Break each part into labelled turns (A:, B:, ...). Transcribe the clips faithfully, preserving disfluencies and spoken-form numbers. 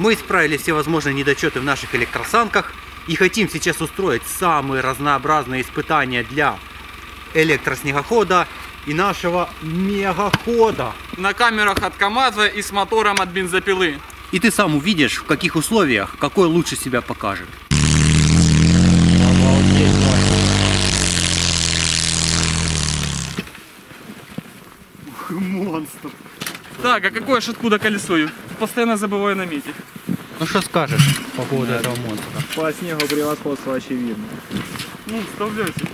A: Мы исправили все возможные недочеты в наших электросанках и хотим сейчас устроить самые разнообразные испытания для электроснегохода и нашего мегахода.
B: На камерах от КамАЗа и с мотором от бензопилы.
A: И ты сам увидишь, в каких условиях какой лучше себя покажет.
B: Монстр. Так, а какое ж откуда колесо? Постоянно забываю наметить.
A: Ну что скажешь по поводу да. этого монстра?
C: По снегу превосходство очевидно.
B: Ну, вставляйте.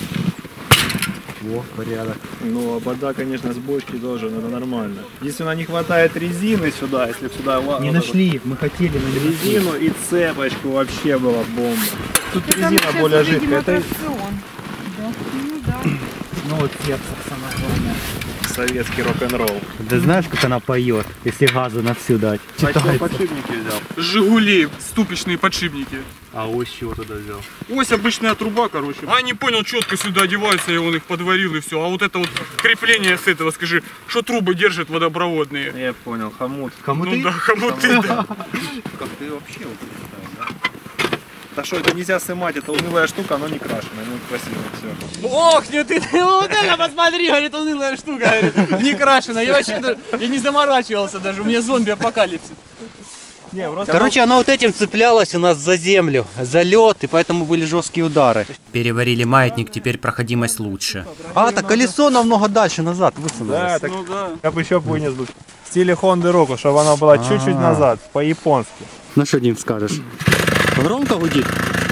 C: О, порядок. Ну, обода, конечно, с бочки тоже, это нормально. Единственное, не хватает резины сюда, если бы сюда...
A: Не вот нашли, вот, мы хотели, но не
C: резину
A: нашли.
C: И цепочку вообще была бомба. Тут
D: это
C: резина более жидкая. Это...
D: Да. Ну, да.
A: Ну вот сердце самое главное.
C: Советский рок-н-ролл.
A: Ты знаешь, как она поет, если газу на всю дать?
C: А что подшипники взял?
B: Жигули, ступичные подшипники.
C: А ось чего туда взял?
B: Ось обычная труба, короче. А не понял, четко сюда одевается, и он их подварил и все. А вот это вот крепление с этого, скажи, что трубы держат водопроводные.
C: Я понял, хомут.
A: Хомуты?
B: Ну да, хомуты, да.
C: Как ты вообще вот да? Да что, это нельзя снимать, это унылая штука, но не крашеная, ну красиво все.
B: Ох, не ты, вот это посмотри, говорит, унылая штука, говорит, не крашеная. Я вообще даже, я не заморачивался даже, у меня зомби-апокалипсис.
C: Не, просто
A: Короче, она вот этим цеплялась у нас за землю, за лед, и поэтому были жесткие удары. Переварили маятник, теперь проходимость лучше. А, так колесо намного дальше назад высунулось.
C: Да, так
B: ну, да.
C: Я бы еще вынес бы в стиле Honda Roku, чтобы она была чуть-чуть назад, по-японски.
A: Ну что, Дим, скажешь? Громко гудит?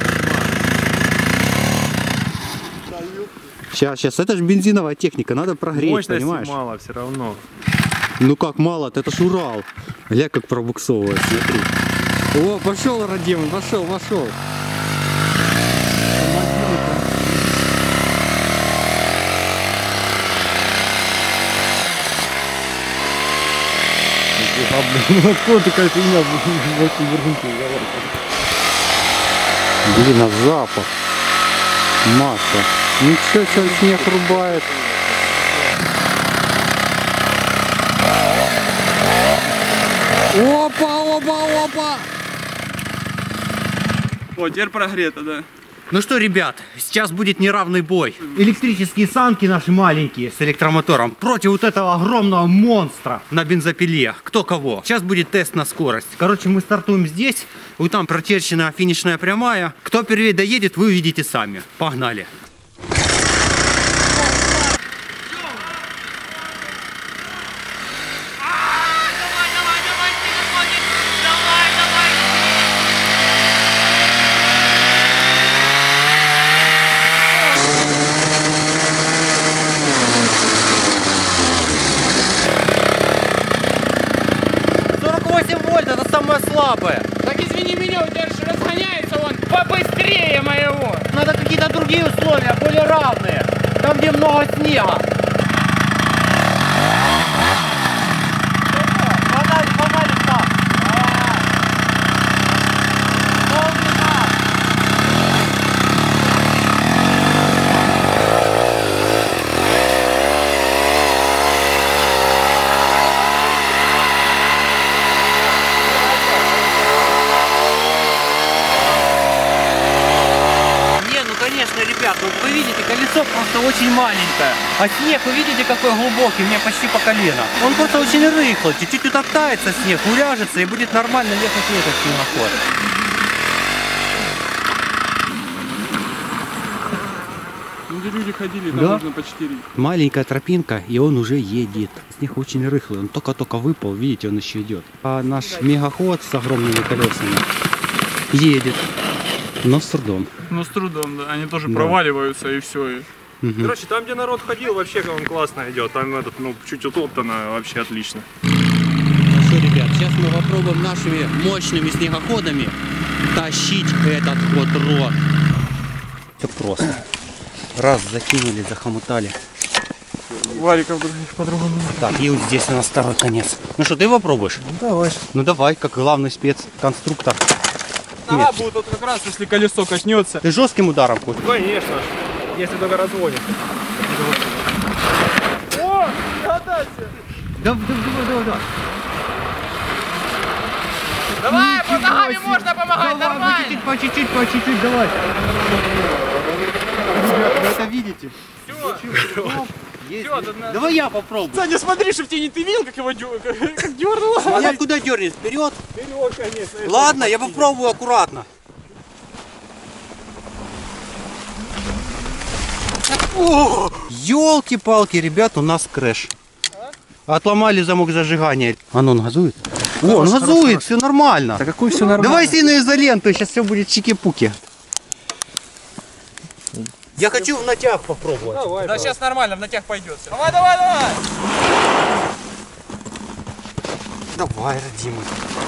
A: Сейчас, сейчас, это же бензиновая техника, надо прогреть,
C: мощности
A: понимаешь?
C: мало все равно.
A: Ну как мало, это ж Урал. Гля, как пробуксовывает, смотри. О, пошел, Радим, пошел, пошел.
C: Откуда такая фигня?
A: Блин, а запах. Масло. Ничего себе, снег рубает. Опа, опа, опа.
B: О, теперь прогрето, да.
A: Ну что, ребят, сейчас будет неравный бой. Электрические санки наши маленькие с электромотором против вот этого огромного монстра на бензопиле. Кто кого. Сейчас будет тест на скорость. Короче, мы стартуем здесь. Вот там прочерчена финишная прямая. Кто первее доедет, вы увидите сами. Погнали. Это самое слабое.
B: Так извини меня, у тебя же разгоняется он побыстрее моего.
A: Надо какие-то другие условия, более равные. Там, где много снега. Фонарик, фонарик там. Ребят, вот вы видите, колесо просто очень маленькое, а снег, вы видите, какой глубокий, у меня почти по колено. Он просто очень рыхлый, чуть-чуть утоптается снег, уляжется и будет нормально ехать этот снегоход.
B: Ну, где люди ходили, там
A: да?
B: нужно по четыре.
A: Маленькая тропинка, и он уже едет. Снег очень рыхлый, он только-только выпал, видите, он еще идет. А наш мегаход с огромными колесами едет. Но с трудом.
B: Ну с трудом, да. Они тоже
A: да.
B: проваливаются и все. И...
A: Угу.
C: Короче, там, где народ ходил, вообще он классно идет. Там этот, ну, чуть утоптано, вообще отлично.
A: Ну что, ребят, сейчас мы попробуем нашими мощными снегоходами тащить этот вот рот. Все просто. Раз, закинули, захомутали.
B: Вариков по-другому.
A: Так, и вот здесь у нас второй конец. Ну что, ты попробуешь?
C: Ну давай.
A: Ну давай, как главный спецконструктор.
B: Ага, будет вот как раз, если колесо коснется.
A: Ты жестким ударом хочешь?
C: Конечно, если только разводится.
B: О, гадайся!
A: Давай, давай, давай, давай.
E: Давай, под ногами можно помогать,
A: Давай,
E: нормально.
A: по чуть-чуть, по чуть-чуть, по чуть-чуть, давай. Ребят, вы это видите?
E: Все.
A: Есть.
E: Всё, тут надо-
A: Давай я попробую.
B: Саня, смотри, чтоб тебе не ты видел, как его дё- как, как дернуло.
A: А я куда дернет? Вперед?
B: Вперед, конечно.
A: Ладно, я попробую аккуратно. Елки-палки, ребят, у нас крэш. Отломали замок зажигания. А ну, он газует? О, он газует, все нормально.
C: Да какой все нормально?
A: Давай сильную изоленту, сейчас все будет чики-пуки. Я хочу в натяг попробовать.
B: Давай,
E: Да сейчас нормально, в натяг пойдет. всё. Давай, давай, давай.
A: Давай, родимый.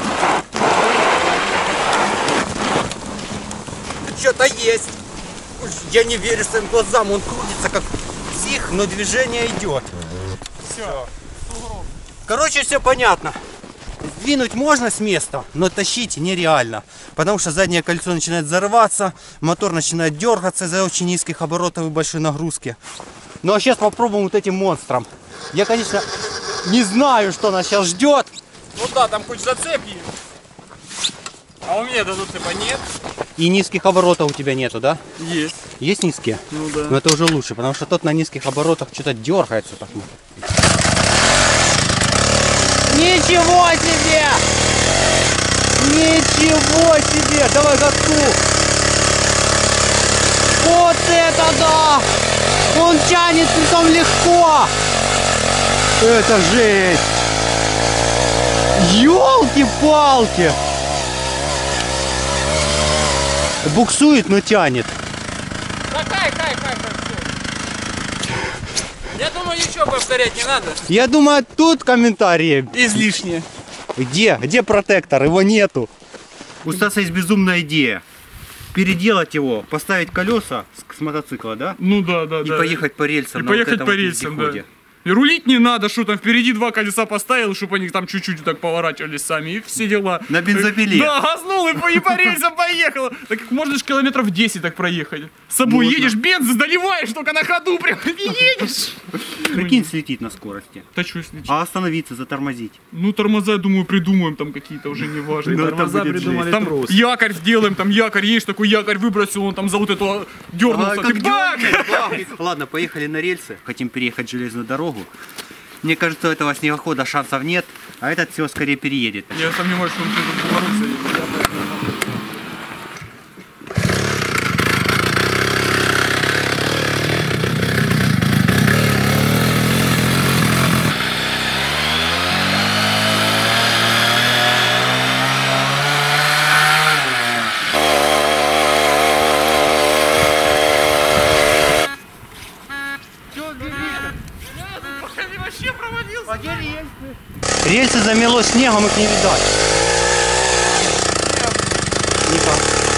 A: Что-то есть. Я не верю своим глазам, он крутится как псих, но движение идет.
E: Все.
A: Короче, все понятно. Двинуть можно с места, но тащить нереально. Потому что заднее кольцо начинает взрываться, мотор начинает дергаться из-за очень низких оборотов и большой нагрузки. Ну а сейчас попробуем вот этим монстром. Я, конечно, не знаю, что нас сейчас ждет.
E: Ну да, там хоть зацеп есть. А у меня дадут цепа нет.
A: И низких оборотов у тебя нету, да?
B: Есть.
A: Есть низкие?
B: Ну да.
A: Но это уже лучше, потому что тот на низких оборотах что-то дергается. Так. Ничего себе! Ничего себе! Давай газку! Вот это да! Он тянет притом легко! Это жесть! Ёлки-палки! Буксует, но тянет.
E: Да кай, кай, кай, кай, все. Я думаю, ничего повторять не надо.
A: Я думаю, тут комментарии.
B: Излишне.
A: Где? Где протектор? Его нету. У Стаса есть безумная идея. Переделать его, поставить колеса с, с мотоцикла, да?
B: Ну да, да,
A: И
B: да.
A: поехать по рельсам.
B: И
A: на вот
B: поехать
A: этом
B: по
A: вот
B: рельсам, да.
A: вездеходе.
B: И рулить не надо, что там впереди два колеса поставил, чтобы они там чуть-чуть так поворачивались сами, и все дела.
A: На бензопиле.
B: Да, газнул и по, и по рельсам поехал. Так как можно же километров десять так проехать. С собой
A: Можно.
B: едешь, бензин заливаешь только на ходу, прям и едешь.
A: Прикинь, слетит на скорости.
B: Да что если
A: А остановиться, затормозить.
B: Ну тормоза, думаю, придумаем там какие-то уже неважные.
A: Ну, это
B: Тормоза
A: будет
B: придумали.
A: жесть.
B: Там
C: просто.
B: якорь сделаем, там якорь есть, такой якорь выбросил, он там за вот это дернулся.
A: А,
B: Ты
A: как
B: бак!
A: дёрнет, бах! Ладно, поехали на рельсы. Хотим переехать железную дорогу. Мне кажется, у этого снегохода шансов нет, а этот всего скорее переедет.
B: Я сомневаюсь, что он что-то поворотится. Вообще провалился.
A: Рельсы замело снегом, их не видать. Никак.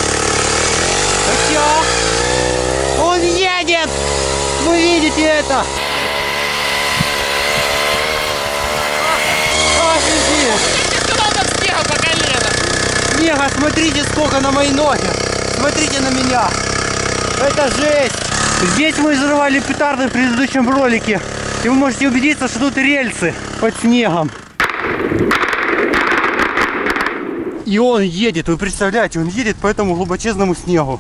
A: Хотя он едет! Вы видите это? Офигеть!
E: Надо снега по колено.
A: Снега, смотрите, сколько на моей ноге. Смотрите на меня. Это жесть. Здесь мы взрывали петарды в предыдущем ролике. И вы можете убедиться, что тут рельсы под снегом. И он едет, вы представляете, он едет по этому глубочезному снегу.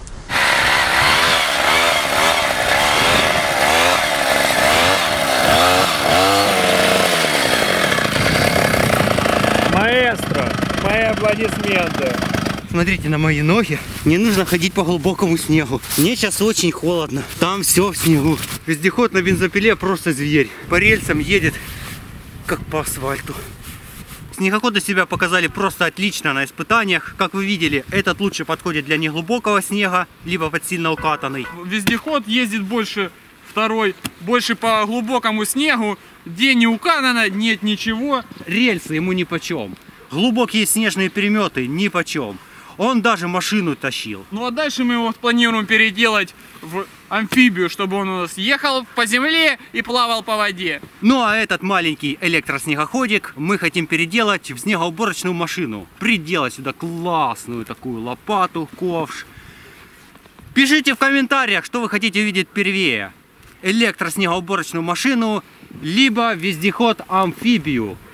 C: Маэстро, мои аплодисменты.
A: Смотрите на мои ноги. Не нужно ходить по глубокому снегу. Мне сейчас очень холодно. Там все в снегу. Вездеход на бензопиле просто зверь. По рельсам едет, как по асфальту. Снегоходы себя показали просто отлично на испытаниях. Как вы видели, этот лучше подходит для неглубокого снега, либо под сильно укатанный.
B: Вездеход ездит больше, второй больше по глубокому снегу, где не укатано, нет ничего.
A: Рельсы ему нипочем. Глубокие снежные переметы нипочем. Он даже машину тащил.
B: Ну а дальше мы его планируем переделать в амфибию, чтобы он у нас ехал по земле и плавал по воде.
A: Ну а этот маленький электроснегоходик мы хотим переделать в снегоуборочную машину. Приделать сюда классную такую лопату, ковш. Пишите в комментариях, что вы хотите увидеть первее. Электроснегоуборочную машину, либо вездеход-амфибию.